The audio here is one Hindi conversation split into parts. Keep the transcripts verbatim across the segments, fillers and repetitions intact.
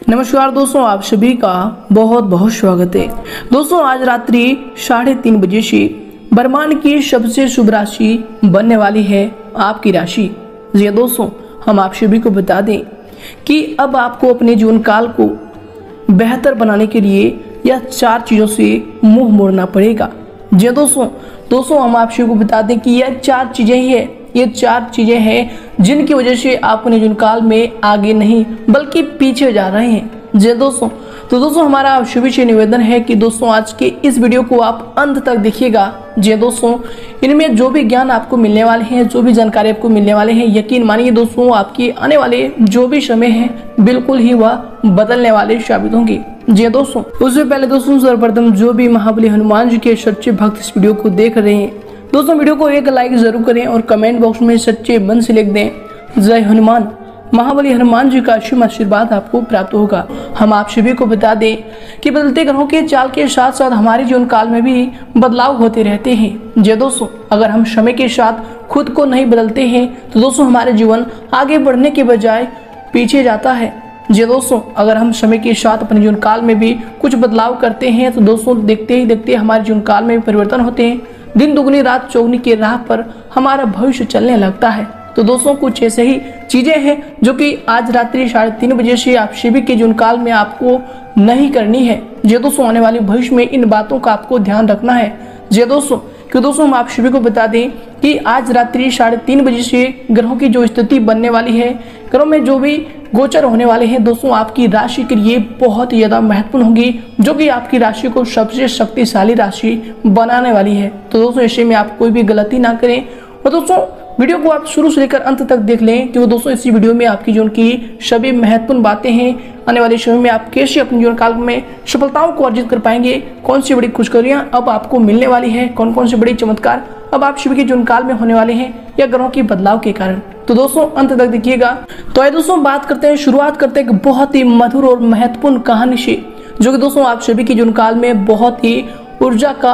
नमस्कार दोस्तों, आप सभी का बहुत बहुत स्वागत है। दोस्तों आज रात्रि साढ़े तीन बजे से ब्रह्मांड की सबसे शुभ राशि बनने वाली है आपकी राशि। जी दोस्तों, हम आप सभी को बता दें कि अब आपको अपने जीवन काल को बेहतर बनाने के लिए यह चार चीज़ों से मुंह मोड़ना पड़ेगा। जी दोस्तों दोस्तों हम आप सभी को बता दें कि यह चार चीज़ें ही है ये चार चीजें हैं जिनकी वजह से आप अपने जीवन काल में आगे नहीं बल्कि पीछे जा रहे हैं। जी दोस्तों तो दोस्तों हमारा आप सभी से निवेदन है कि दोस्तों आज के इस वीडियो को आप अंत तक देखिएगा। जी दोस्तों इनमें जो भी ज्ञान आपको मिलने वाले हैं, जो भी जानकारी आपको मिलने वाले हैं, यकीन मानिए दोस्तों आपकी आने वाले जो भी समय है बिल्कुल ही वह बदलने वाले साबित होंगे। जी दोस्तों उससे पहले दोस्तों सर्वप्रथम जो भी महाबली हनुमान जी के सच्चे भक्त इस वीडियो को देख रहे हैं दोस्तों वीडियो को एक लाइक जरूर करें और कमेंट बॉक्स में सच्चे मन से लिख दें जय हनुमान। महाबली हनुमान जी का असीम आशीर्वाद आपको प्राप्त होगा। हम आप सभी को बता दें कि बदलते ग्रहों के चाल के साथ साथ हमारे जीवन काल में भी बदलाव होते रहते हैं। जी दोस्तों अगर हम समय के साथ खुद को नहीं बदलते हैं तो दोस्तों हमारे जीवन आगे बढ़ने के बजाय पीछे जाता है। जी दोस्तों अगर हम समय के साथ अपने जीवन काल में भी कुछ बदलाव करते हैं तो दोस्तों देखते ही देखते हमारे जीवन काल में परिवर्तन होते हैं। दिन दुगनी रात चौगनी के राह पर हमारा भविष्य चलने लगता है। तो दोस्तों कुछ ऐसे ही चीजें हैं जो कि आज रात्रि साढ़े तीन बजे से आप सभी के जीवन काल में आपको नहीं करनी है। जी दोस्तों आने वाले भविष्य में इन बातों का आपको ध्यान रखना है। जी दोस्तों कि दोस्तों हम आप सभी को बता दें कि आज रात्रि साढ़े तीन बजे से ग्रहों की जो स्थिति बनने वाली है, ग्रहों में जो भी गोचर होने वाले हैं दोस्तों आपकी राशि के लिए बहुत ही ज्यादा महत्वपूर्ण होगी, जो कि आपकी राशि को सबसे शक्तिशाली राशि बनाने वाली है। तो दोस्तों ऐसे में आप कोई भी गलती ना करें और दोस्तों वीडियो को आप शुरू से लेकर अंत तक देख लें कि वो दोस्तों इसी वीडियो में आपकी जीवन की सभी महत्वपूर्ण बातें हैं। आने वाले समय में आप कैसे अपने जीवन काल में सफलताओं को अर्जित कर पाएंगे, कौन सी बड़ी खुशखबरियां अब आपको मिलने वाली है, कौन कौन से बड़े चमत्कार अब आप सभी के जीवन काल में होने वाले हैं या ग्रहों के बदलाव के कारण। तो दोस्तों अंत तक देखिएगा। तो आइए दोस्तों बात करते हैं, शुरुआत करते हैं एक बहुत ही मधुर और महत्वपूर्ण कहानी से, जो कि दोस्तों आप सभी के जीवन काल में बहुत ही ऊर्जा का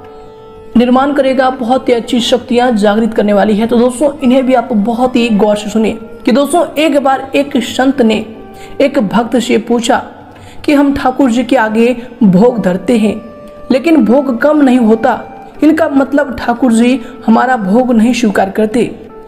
निर्माण करेगा, बहुत ही अच्छी शक्तियां जागृत करने वाली है। तो दोस्तों इन्हें भी आप बहुत ही गौर से सुनिए कि दोस्तों एक बार एक संत ने एक भक्त से पूछा कि हम ठाकुर जी के आगे भोग धरते हैं लेकिन भोग कम नहीं होता, इनका मतलब ठाकुर जी हमारा भोग नहीं स्वीकार करते।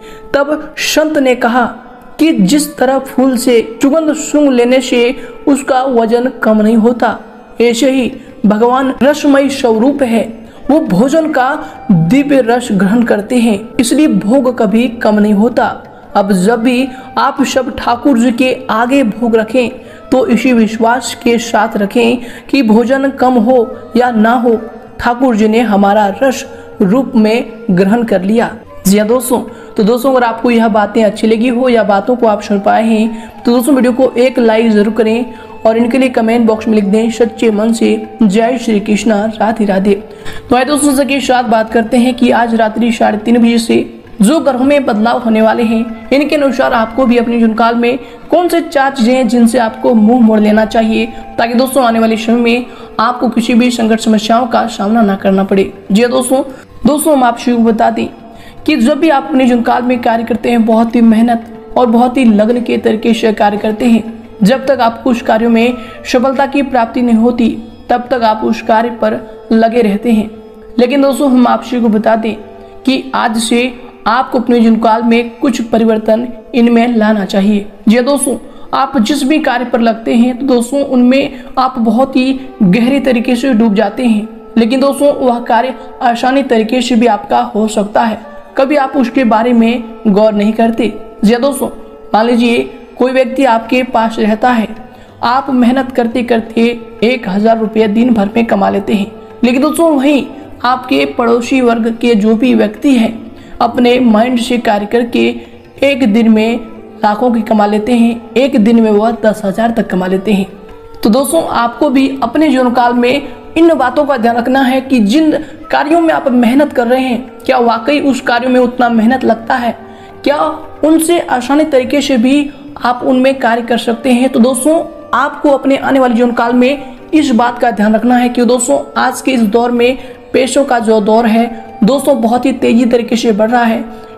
तब संत ने कहा कि जिस तरह फूल से सुगंध सूंघ लेने से उसका वजन कम नहीं होता, ऐसे ही भगवान रसमय स्वरूप है, वो भोजन का दिव्य रस ग्रहण करते हैं, इसलिए भोग कभी कम नहीं होता। अब जब भी आप सब ठाकुर जी के आगे भोग रखें तो इसी विश्वास के साथ रखें कि भोजन कम हो या ना हो, ठाकुर जी ने हमारा रस रूप में ग्रहण कर लिया। जी हाँ दोस्तों, तो दोस्तों अगर आपको यह बातें अच्छी लगी हो या बातों को आप सुन पाए हैं तो दोस्तों वीडियो को एक लाइक जरूर करें और इनके लिए कमेंट बॉक्स में लिख दें सच्चे मन से जय श्री कृष्णा राधे राधे। तो आइए दोस्तों सबके साथ बात करते हैं कि आज रात्रि साढ़े तीन बजे से जो ग्रहों में बदलाव होने वाले हैं इनके अनुसार आपको भी अपने जीवन काल में कौन से चार चीजें हैं जिनसे आपको मुंह मोड़ लेना चाहिए, ताकि दोस्तों आने वाले समय में आपको किसी भी संकट समस्याओं का सामना न करना पड़े। जी दोस्तों दोस्तों हम आप सभी को बता दें कि जब भी आप अपने जीवन काल में कार्य करते हैं बहुत ही मेहनत और बहुत ही लगन के तरीके से कार्य करते हैं। जब तक आपको उस कार्यों में सफलता की प्राप्ति नहीं होती तब तक आप उस कार्य पर लगे रहते हैं। लेकिन दोस्तों हम आप सभी को बता दें कि आज से आपको अपने जीवन काल में कुछ परिवर्तन इनमें लाना चाहिए। जी दोस्तों आप जिस भी कार्य पर लगते हैं तो दोस्तों उनमें आप बहुत ही गहरे तरीके से डूब जाते हैं, लेकिन दोस्तों वह कार्य आसानी तरीके से भी आपका हो सकता है, कभी आप उसके बारे में गौर नहीं करते। जी दोस्तों मान लीजिए कोई व्यक्ति आपके पास रहता है, आप मेहनत करते करते एक हजार रुपये दिन भर में कमा लेते हैं, लेकिन दोस्तों वहीं आपके पड़ोसी वर्ग के जो भी व्यक्ति हैं अपने माइंड से कार्य करके एक दिन में लाखों की कमा लेते हैं, एक दिन में वह दस हजार तक कमा लेते हैं। तो दोस्तों आपको भी अपने जीवन काल में इन बातों का ध्यान रखना है कि जिन कार्यों में आप मेहनत कर रहे हैं क्या वाकई उस कार्यों में उतना मेहनत लगता है, क्या उनसे आसानी तरीके से भी आप उनमें कार्य कर सकते हैं। तो दोस्तों आपको अपने आने वाले जीवन काल में इस बात का ध्यान रखना है कि दोस्तों आज के इस दौर में पैसों का जो दौर है दोस्तों बहुत ही तेजी तरीके से बढ़ रहा है,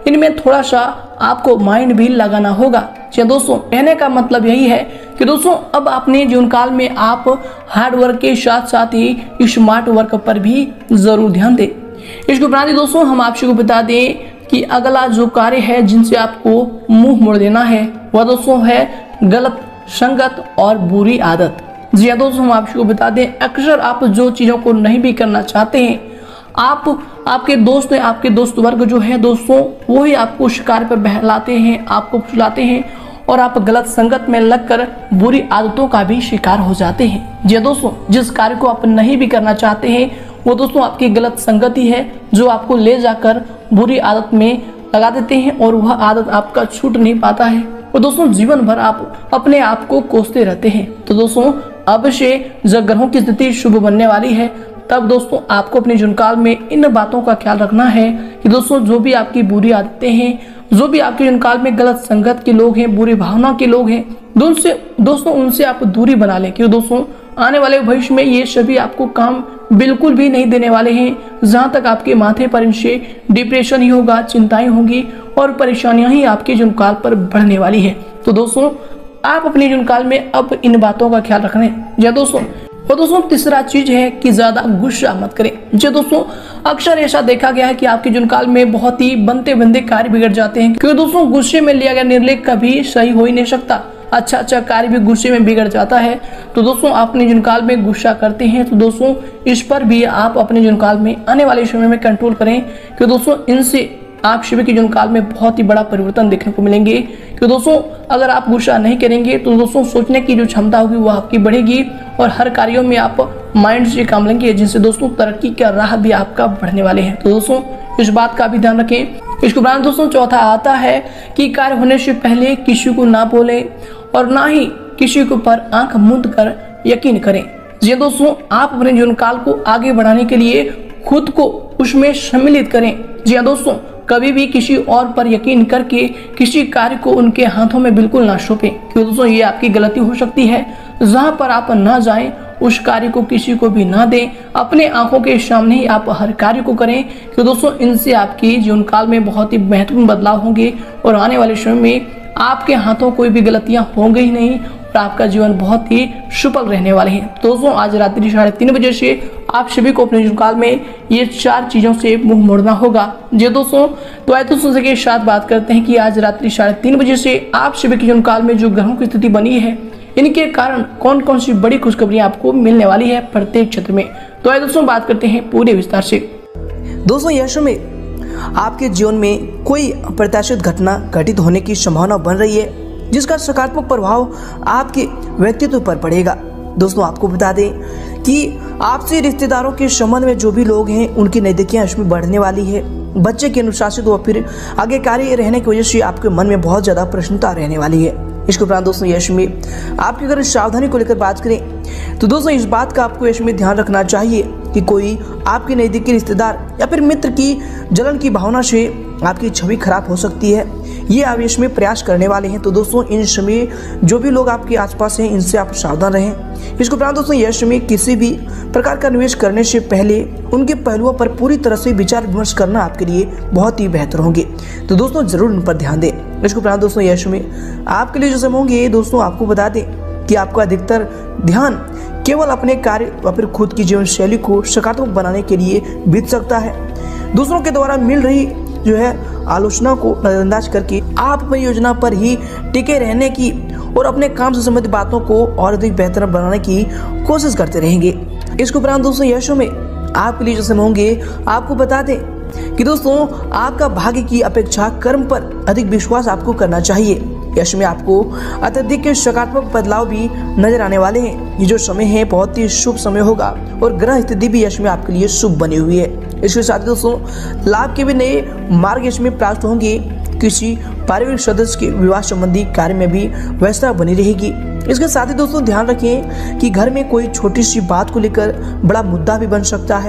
इनमें थोड़ा सा आपको माइंड भी लगाना होगा। जी दोस्तों, कहने का मतलब यही है कि दोस्तों अब अपने जीवन काल में आप हार्ड वर्क के साथ साथ ही स्मार्ट वर्क पर भी जरूर ध्यान दें। इसके उपरांत दोस्तों हम आपको बता दें कि अगला जो कार्य है जिनसे आपको मुंह मोड़ देना है वह दोस्तों है गलत संगत और बुरी आदत। जी हाँ दोस्तों, हम आपको बता दें अक्सर आप जो चीजों को नहीं भी करना चाहते हैं, आप आपके दोस्त हैं, आपके दोस्त वर्ग जो है दोस्तों वो ही आपको शिकार पर बहलाते हैं, आपको फुसलाते हैं और आप गलत संगत में लगकर बुरी आदतों का भी शिकार हो जाते हैं। जी दोस्तों, जिस कार्य को आप नहीं भी करना चाहते हैं वो दोस्तों आपकी गलत संगति है जो आपको ले जाकर बुरी आदत में लगा देते हैं और वह आदत आपका छूट नहीं पाता है और दोस्तों जीवन भर आप अपने आप को कोसते रहते हैं। तो दोस्तों अब से जब ग्रहों की स्थिति शुभ बनने वाली है तब दोस्तों आपको अपने जीवन काल में इन बातों का ख्याल रखना है कि दोस्तों जो भी आपकी बुरी आदतें हैं, जो भी आपके जीवन काल में गलत संगत के लोग हैं, बुरी भावना के लोग हैं, दोस्तों दोस्तों उनसे आप दूरी बना लें क्योंकि दोस्तों आने वाले भविष्य में ये सभी आपको काम बिल्कुल भी नहीं देने वाले हैं। जहां तक आपके माथे पर इनसे डिप्रेशन ही होगा, चिंताएं होंगी और परेशानियां ही आपके जीवन काल पर बढ़ने वाली है। तो दोस्तों आप अपने जीवन काल में अब इन बातों का ख्याल रखना है। जी दोस्तों, और दोस्तों तीसरा चीज है कि ज्यादा गुस्सा मत करें। जी दोस्तों, अक्सर ऐसा देखा गया है कि आपके जीवन काल में बहुत ही बनते बनते कार्य बिगड़ जाते हैं क्योंकि दोस्तों गुस्से में लिया गया निर्णय कभी सही हो ही नहीं सकता। अच्छा अच्छा कार्य भी गुस्से में बिगड़ जाता है। तो दोस्तों आप अपने जीवन काल में गुस्सा करते हैं तो दोस्तों इस पर भी आप अपने जीवन काल में आने वाले समय में कंट्रोल करें क्योंकि दोस्तों इनसे आप शिव के जीवन काल में बहुत ही बड़ा परिवर्तन देखने को मिलेंगे। क्योंकि दोस्तों अगर आप गुस्सा नहीं करेंगे तो दोस्तों सोचने की जो क्षमता होगी वो आपकी बढ़ेगी और हर कार्यों में आप माइंड से काम लेंगे जिससे दोस्तों तरक्की का राह भी आपका बढ़ने वाले हैं। तो दोस्तों इस बात का भी ध्यान रखें। इसके उपरांत दोस्तों चौथा आता है कि कार्य होने से पहले किसी को ना बोले और ना ही किसी के ऊपर आंख मूंद कर यकीन करें। जी दोस्तों, आप अपने जीवन काल को आगे बढ़ाने के लिए खुद को उसमें सम्मिलित करें। जी हाँ दोस्तों, कभी भी किसी और पर यकीन करके किसी कार्य को उनके हाथों में बिल्कुल ना सौंपें क्योंकि दोस्तों ये आपकी गलती हो सकती है। जहां पर आप ना जाएं उस कार्य को किसी को भी ना दें, अपने आंखों के सामने ही आप हर कार्य को करें क्योंकि दोस्तों इनसे आपकी जीवन काल में बहुत ही महत्वपूर्ण बदलाव होंगे और आने वाले समय में आपके हाथों कोई भी गलतियां होंगी ही नहीं और आपका जीवन बहुत ही सफल रहने वाले हैं। दोस्तों आज रात्रि साढ़े तीन बजे से आप सभी को अपने जीवन काल में ये चार चीजों से मुंह मोड़ना होगा। जी दोस्तों, तो आइए दोस्तों के साथ बात करते हैं कि आज रात्रि साढ़े तीन बजे से आप सभी के जीवन काल में जो ग्रहों की स्थिति बनी है इनके कारण कौन कौन सी बड़ी खुशखबरियां आपको मिलने वाली है प्रत्येक क्षेत्र में। तो आइए दोस्तों बात करते हैं पूरे विस्तार से। दोस्तों यह समय आपके जीवन में कोई अप्रत्याशित घटना घटित होने की संभावना बन रही है जिसका सकारात्मक प्रभाव आपके व्यक्तित्व पर पड़ेगा। दोस्तों आपको बता दें कि आपसे रिश्तेदारों के संबंध में जो भी लोग हैं उनकी नजदीकियां इसमें बढ़ने वाली है। बच्चे के अनुशासित व फिर आज्ञाकारी रहने की वजह से आपके मन में बहुत ज्यादा प्रसन्नता रहने वाली है। इसके उपरांत दोस्तों यश में आपकी अगर सावधानी को लेकर बात करें तो दोस्तों इस बात का आपको यश में ध्यान रखना चाहिए कि कोई आपके नजदीकी रिश्तेदार या फिर मित्र की जलन की भावना से आपकी छवि खराब हो सकती है। ये आप इसमें प्रयास करने वाले हैं। तो दोस्तों इन समय जो भी लोग आपके आसपास हैं इनसे आप सावधान रहें। इसके उपरांत दोस्तों यश में किसी भी प्रकार का निवेश करने से पहले उनके पहलुओं पर पूरी तरह से विचार विमर्श करना आपके लिए बहुत ही बेहतर होंगे। तो दोस्तों जरूर उन पर ध्यान दें। इसके उपरांत दोस्तों यश में आपके लिए जो समय होंगे दोस्तों आपको बता दें कि आपका अधिकतर ध्यान केवल अपने कार्य या फिर खुद की जीवन शैली को सकारात्मक बनाने के लिए बीत सकता है। दूसरों के द्वारा मिल रही जो है आलोचना को नजरअंदाज करके आप अपनी योजना पर ही टिके रहने की और अपने काम से संबंधित बातों को और अधिक बेहतर बनाने की कोशिश करते रहेंगे। इसके उपरांत दोस्तों यशों में आपके लिए जो समय होंगे आपको बता दें कि दोस्तों आपका भाग्य की अपेक्षा कर्म पर अधिक विश्वास आपको करना चाहिए। यश में आपको अत्यधिक सकारात्मक बदलाव भी नजर आने वाले हैं। ये जो समय है बहुत ही शुभ समय होगा और ग्रह स्थिति भी यश में आपके लिए शुभ बनी हुई है। इसके साथ ही दोस्तों लाभ के भी नए मार्ग यश में प्राप्त होंगे। किसी पारिवारिक सदस्य के विवाह संबंधी कार्य में भी व्यवस्था बनी रहेगी। इसके साथ ही दोस्तों ध्यान रखें कि घर में कोई छोटी सी बात को लेकर बड़ा मुद्दा भी बन सकता है।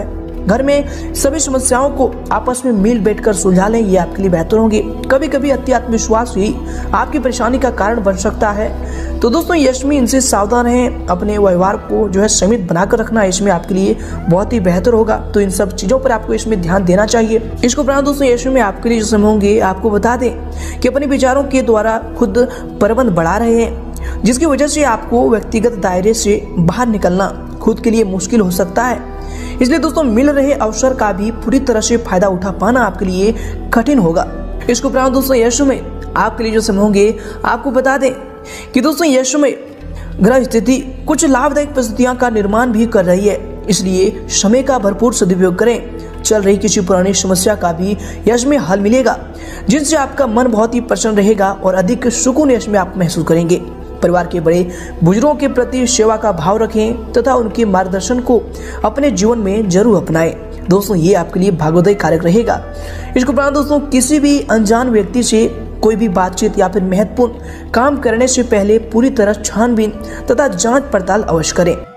घर में सभी समस्याओं को आपस में मिल बैठकर सुलझा लें, ये आपके लिए बेहतर होंगे। कभी कभी अति आत्मविश्वास ही आपकी परेशानी का कारण बन सकता है। तो दोस्तों यश में इनसे सावधान रहें, अपने व्यवहार को जो है सीमित बनाकर रखना इसमें आपके लिए बहुत ही बेहतर होगा। तो इन सब चीजों पर आपको इसमें ध्यान देना चाहिए। इसको उपरांत दोस्तों यश में आपके लिए जो समय होंगे, आपको बता दें कि अपने विचारों के द्वारा खुद प्रबंध बढ़ा रहे हैं, जिसकी वजह से आपको व्यक्तिगत दायरे से बाहर निकलना खुद के लिए मुश्किल हो सकता है। इसलिए दोस्तों मिल रहे अवसर का भी पूरी तरह से फायदा उठा पाना आपके लिए कठिन होगा। इसको उपरांत दोस्तों यश में आपके लिए जो समय होंगे, आपको बता दें कि दोस्तों यश में ग्रह स्थिति कुछ लाभदायक परिस्थितियां का निर्माण भी कर रही है, इसलिए समय का भरपूर सदुपयोग करें। चल रही किसी पुरानी समस्या का भी यश में हल मिलेगा, जिनसे आपका मन बहुत ही प्रसन्न रहेगा और अधिक सुकून यश में आप महसूस करेंगे। परिवार के बड़े बुजुर्गों के प्रति सेवा का भाव रखें तथा उनके मार्गदर्शन को अपने जीवन में जरूर अपनाएं। दोस्तों ये आपके लिए भाग्योदय कारक रहेगा। इसके उपरांत दोस्तों किसी भी अनजान व्यक्ति से कोई भी बातचीत या फिर महत्वपूर्ण काम करने से पहले पूरी तरह छानबीन तथा जांच पड़ताल अवश्य करें।